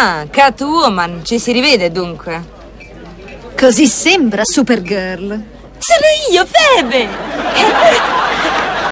Ah, Catwoman, ci si rivede dunque. Così sembra, Supergirl. Sono io, Febe!